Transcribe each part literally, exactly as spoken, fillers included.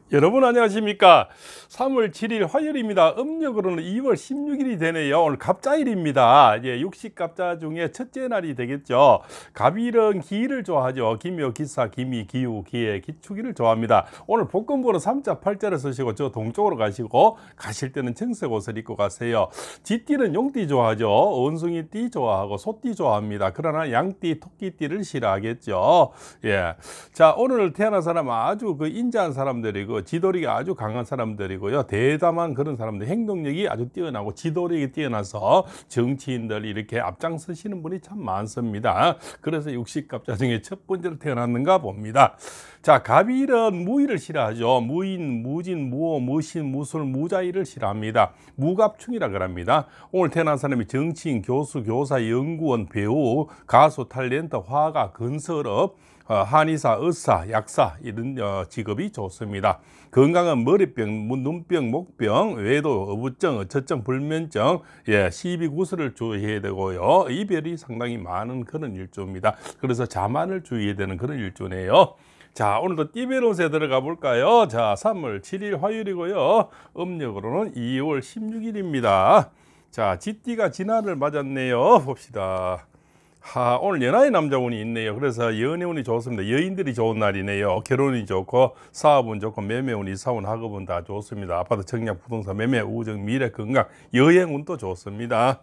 여러분 안녕하십니까? 삼월 칠일 화요일입니다. 음력으로는 이월 십육일이 되네요. 오늘 갑자일입니다. 이제 육식갑자 중에 첫째 날이 되겠죠. 갑일은 기를 좋아하죠. 기묘, 기사, 기미, 기후, 기해, 기축일을 좋아합니다. 오늘 복권번호 삼자, 팔자를 쓰시고 저 동쪽으로 가시고 가실 때는 청색 옷을 입고 가세요. 쥐띠는 용띠 좋아하죠. 원숭이띠 좋아하고 소띠 좋아합니다. 그러나 양띠, 토끼띠를 싫어하겠죠. 예. 자, 오늘 태어난 사람 아주 그 인자한 사람들이고 지도력이 아주 강한 사람들이고요. 대담한 그런 사람들, 행동력이 아주 뛰어나고 지도력이 뛰어나서 정치인들 이렇게 앞장서시는 분이 참 많습니다. 그래서 육식갑자 중에 첫 번째로 태어났는가 봅니다. 자, 갑일은 무의를 싫어하죠. 무인, 무진, 무호, 무신, 무술, 무자일을 싫어합니다. 무갑충이라 그럽니다. 오늘 태어난 사람이 정치인, 교수, 교사, 연구원, 배우, 가수, 탤런트, 화가, 건설업, 어, 한의사, 의사, 약사 이런 어, 직업이 좋습니다. 건강은 머리병, 눈병, 목병, 외도, 어부증, 어처증, 불면증, 예, 시비구슬을 주의해야 되고요. 이별이 상당히 많은 그런 일주입니다. 그래서 자만을 주의해야 되는 그런 일주네요. 자, 오늘도 띠별옷에 들어가 볼까요? 자, 삼월 칠일 화요일이고요. 음력으로는 이월 십육일입니다. 자, 쥐띠가 진화를 맞았네요. 봅시다. 하, 오늘 연하의 남자운이 있네요. 그래서 연애운이 좋습니다. 여인들이 좋은 날이네요. 결혼이 좋고 사업은 좋고 매매운, 이사운, 학업은 다 좋습니다. 아파트, 청약, 부동산, 매매, 우정, 미래, 건강, 여행운도 좋습니다.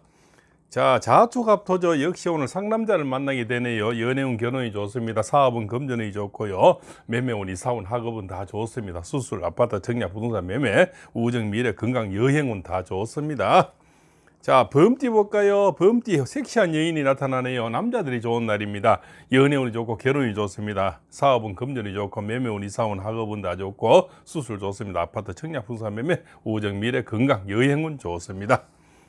자, 자축합토죠. 역시 오늘 상남자를 만나게 되네요. 연애운, 결혼이 좋습니다. 사업은 금전이 좋고요. 매매운, 이사운, 학업은 다 좋습니다. 수술, 아파트, 청약, 부동산, 매매, 우정, 미래, 건강, 여행운 다 좋습니다. 자, 범띠 볼까요? 범띠 섹시한 여인이 나타나네요. 남자들이 좋은 날입니다. 연애운이 좋고 결혼이 좋습니다. 사업은 금전이 좋고 매매운, 이사운, 학업은 다 좋고 수술 좋습니다. 아파트, 청약, 부동산, 매매, 우정, 미래, 건강, 여행운 좋습니다.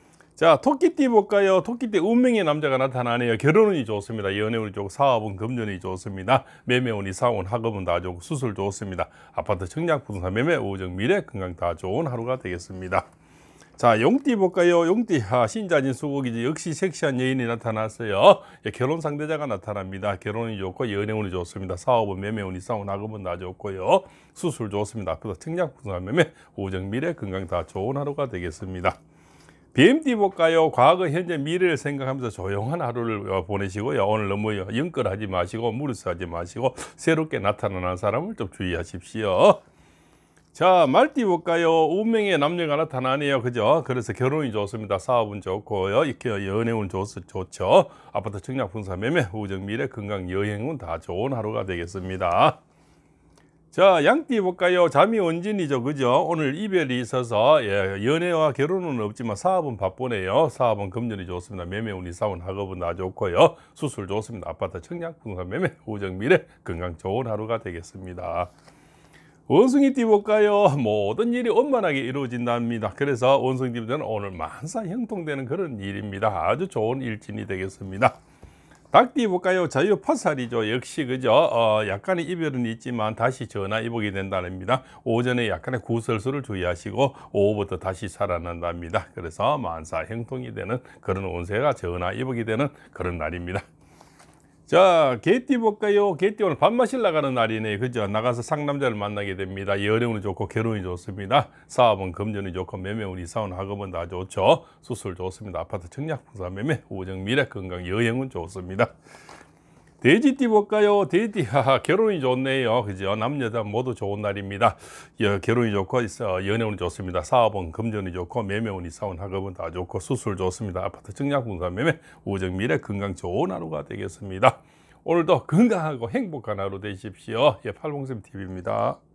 자, 토끼띠 볼까요? 토끼띠 운명의 남자가 나타나네요. 결혼운이 좋습니다. 연애운이 좋고 사업은 금전이 좋습니다. 매매운, 이사운, 학업은 다 좋고 수술 좋습니다. 아파트, 청약, 부동산, 매매, 우정, 미래, 건강 다 좋은 하루가 되겠습니다. 자, 용띠 볼까요? 용띠, 아, 신자진 수국이지. 역시 섹시한 여인이 나타났어요. 예, 결혼 상대자가 나타납니다. 결혼이 좋고 연애운이 좋습니다. 사업은 매매운, 이사운, 학업은 다 좋고요. 수술 좋습니다. 앞으로 청약, 부동산, 매매, 우정, 미래, 건강 다 좋은 하루가 되겠습니다. 뱀띠 볼까요? 과거, 현재, 미래를 생각하면서 조용한 하루를 보내시고요. 오늘 너무 영끌하지 마시고 무리수하지 마시고 새롭게 나타나는 사람을 좀 주의하십시오. 자, 말띠 볼까요? 운명의 남녀가 나타나네요. 그죠? 그래서 결혼이 좋습니다. 사업은 좋고요. 이렇게 연애운 좋, 좋죠. 아파트, 청약, 부동산, 매매, 우정, 미래, 건강, 여행은 다 좋은 하루가 되겠습니다. 자, 양띠 볼까요? 잠이 원진이죠. 그죠? 오늘 이별이 있어서 예, 연애와 결혼은 없지만 사업은 바쁘네요. 사업은 금전이 좋습니다. 매매운, 이사운, 학업은 다 좋고요. 수술 좋습니다. 아파트, 청약, 부동산, 매매, 우정, 미래, 건강 좋은 하루가 되겠습니다. 원숭이띠 볼까요? 모든 일이 원만하게 이루어진답니다. 그래서 원숭이띠들은 오늘 만사 형통되는 그런 일입니다. 아주 좋은 일진이 되겠습니다. 닭띠 볼까요? 자유파살이죠. 역시 그죠? 어, 약간의 이별은 있지만 다시 전화 이복이 된답니다. 오전에 약간의 구설수를 주의하시고 오후부터 다시 살아난답니다. 그래서 만사 형통이 되는 그런 운세가 전화 이복이 되는 그런 날입니다. 자, 개띠 볼까요? 개띠 오늘 밥 마실 나가는 날이네요. 그죠? 나가서 상남자를 만나게 됩니다. 연애운이 좋고 결혼이 좋습니다. 사업은 금전이 좋고 매매운, 이사운, 학업은 다 좋죠. 수술 좋습니다. 아파트, 청약, 부동산, 매매, 우정, 미래, 건강, 여행은 좋습니다. 돼지띠 볼까요? 돼지띠, 하하, 결혼이 좋네요. 그죠? 남녀다 모두 좋은 날입니다. 여, 결혼이 좋고, 연애운이 좋습니다. 사업은 금전이 좋고, 매매운, 이사운, 학업은 다 좋고, 수술 좋습니다. 아파트, 청약, 부동산, 매매, 우정, 미래, 건강 좋은 하루가 되겠습니다. 오늘도 건강하고 행복한 하루 되십시오. 예, 팔봉샘 티비입니다.